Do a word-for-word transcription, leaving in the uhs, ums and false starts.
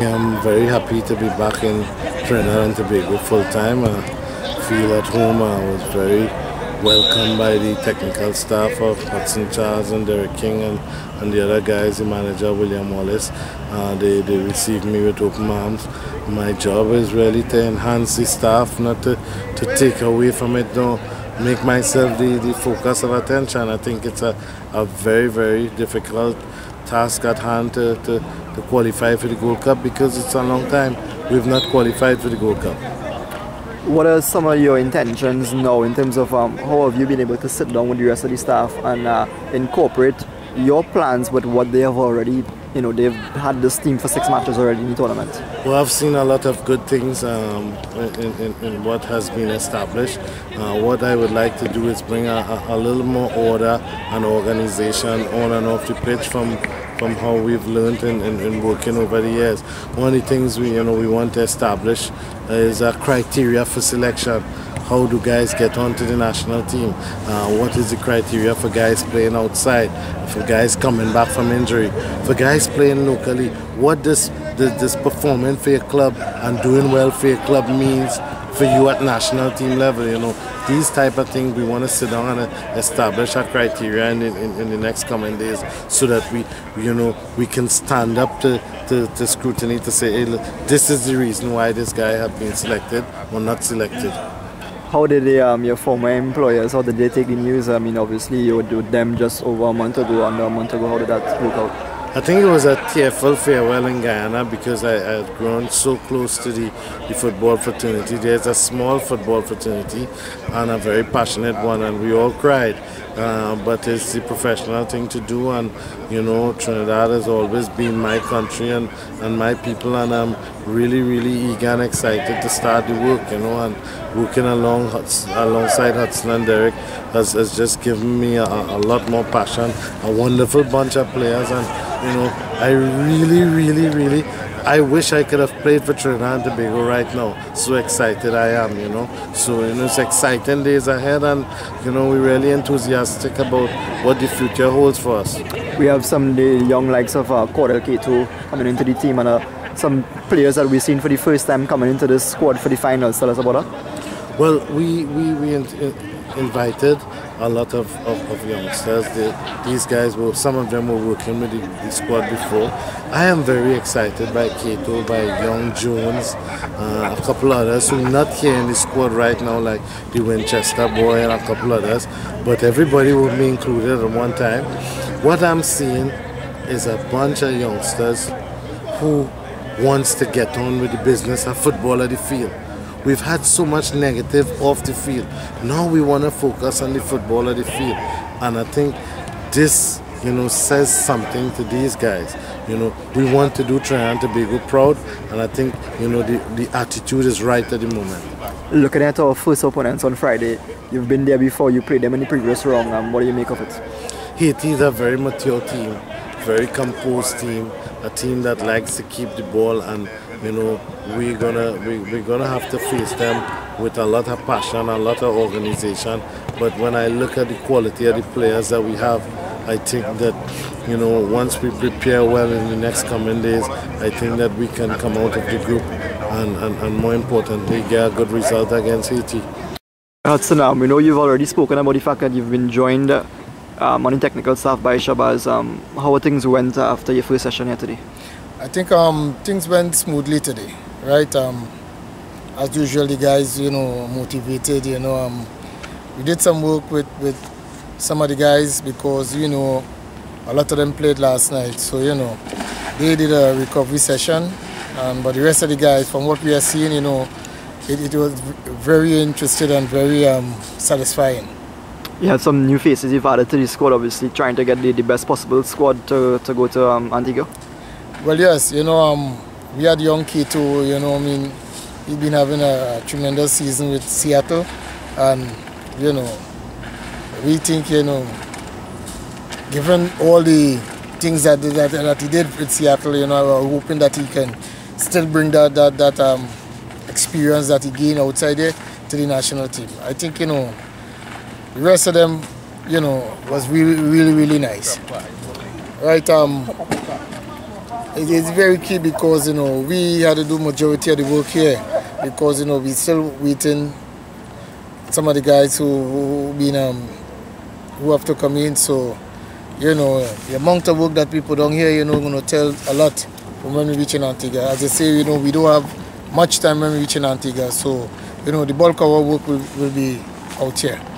I'm very happy to be back in Trinidad and Tobago full time. I feel at home. I was very welcomed by the technical staff of Shabazz and Charles and Derek King and, and the other guys, the manager William Wallace. Uh, they, they received me with open arms. My job is really to enhance the staff, not to, to take away from it, no, make myself the, the focus of attention. I think it's a, a very, very difficult task at hand to, to, to qualify for the Gold Cup, because it's a long time we've not qualified for the Gold Cup. What are some of your intentions now in terms of um, how have you been able to sit down with the rest of the staff and uh, incorporate your plans with what they have already, you know, they've had this team for six matches already in the tournament? Well, I've seen a lot of good things um, in, in, in what has been established. Uh, what I would like to do is bring a, a, a little more order and organization on and off the pitch from from how we've learned in, in, in working over the years. One of the things we, you know, we want to establish is a criteria for selection. How do guys get onto the national team? Uh, what is the criteria for guys playing outside? For guys coming back from injury? For guys playing locally? What does this, this performing for your club and doing well for your club means for you at national team level? You know, these type of things we want to sit down and establish our criteria in, in, in the next coming days, so that we, you know, we can stand up to, to, to scrutiny to say, hey, look, this is the reason why this guy have been selected or not selected. How did they, um, your former employers, how did they take the news? I mean, obviously you were with them just over a month ago, under a month ago. How did that work out? I think it was a tearful farewell in Guyana, because I, I had grown so close to the, the football fraternity. There's a small football fraternity and a very passionate one, and we all cried. Uh, but it's the professional thing to do, and you know, Trinidad has always been my country and, and my people, and I'm really, really eager and excited to start the work, you know, and working along alongside Hudson and Derek has, has just given me a, a lot more passion, a wonderful bunch of players, and you know, I really, really, really, I wish I could have played for Trinidad and Tobago right now. So excited I am, you know. So, you know, it's exciting days ahead, and, you know, we're really enthusiastic about what the future holds for us. We have some the young likes of uh, Cordell Cato coming into the team, and uh, some players that we've seen for the first time coming into the squad for the finals. Tell us about that. Well, we, we, we in, in, invited a lot of, of, of youngsters. They, these guys were, some of them were working with the, the squad before. I am very excited by Cato, by Young Jones, uh, a couple others who are not here in the squad right now, like the Winchester boy and a couple others, but everybody will be included at one time. What I'm seeing is a bunch of youngsters who wants to get on with the business of football at the field. We've had so much negative off the field. Now we want to focus on the football at the field. And I think this, you know, says something to these guys. You know, we want to do Trinidad and Tobago proud, and I think, you know, the, the attitude is right at the moment. Looking at our first opponents on Friday, you've been there before, you played them in the previous round. Um, what do you make of it? Haiti is a very mature team, very composed team, a team that likes to keep the ball, and you know, we're gonna we, we're gonna have to face them with a lot of passion, a lot of organization. But when I look at the quality of the players that we have, I think that, you know, once we prepare well in the next coming days, I think that we can come out of the group and, and, and more importantly, get a good result against Haiti. Hudson, um, we know you've already spoken about the fact that you've been joined um, on the technical staff by Shabazz. Um, how things went after your first session here today? I think um, things went smoothly today, right? Um, as usual, the guys, you know, motivated, you know. Um, we did some work with, with some of the guys because, you know, a lot of them played last night. So, you know, they did a recovery session. Um, but the rest of the guys, from what we are seeing, you know, it, it was very interesting and very um, satisfying. You had some new faces you've added to the squad, obviously, trying to get the, the best possible squad to, to go to um, Antigua. Well, yes, you know, um, we had young Cato, you know, I mean, he's been having a, a tremendous season with Seattle, and, you know, we think, you know, given all the things that, that, that he did with Seattle, you know, we're hoping that he can still bring that, that, that um, experience that he gained outside there to the national team. I think, you know, the rest of them, you know, was really, really, really nice. Right, um... it is very key because, you know, we had to do majority of the work here because, you know, we still waiting some of the guys who who been um who have to come in. So, you know, the amount of work that people down here, you know, going to tell a lot when we reach in Antigua. As I say, you know, we don't have much time when we reach in Antigua. So, you know, the bulk of our work will, will be out here.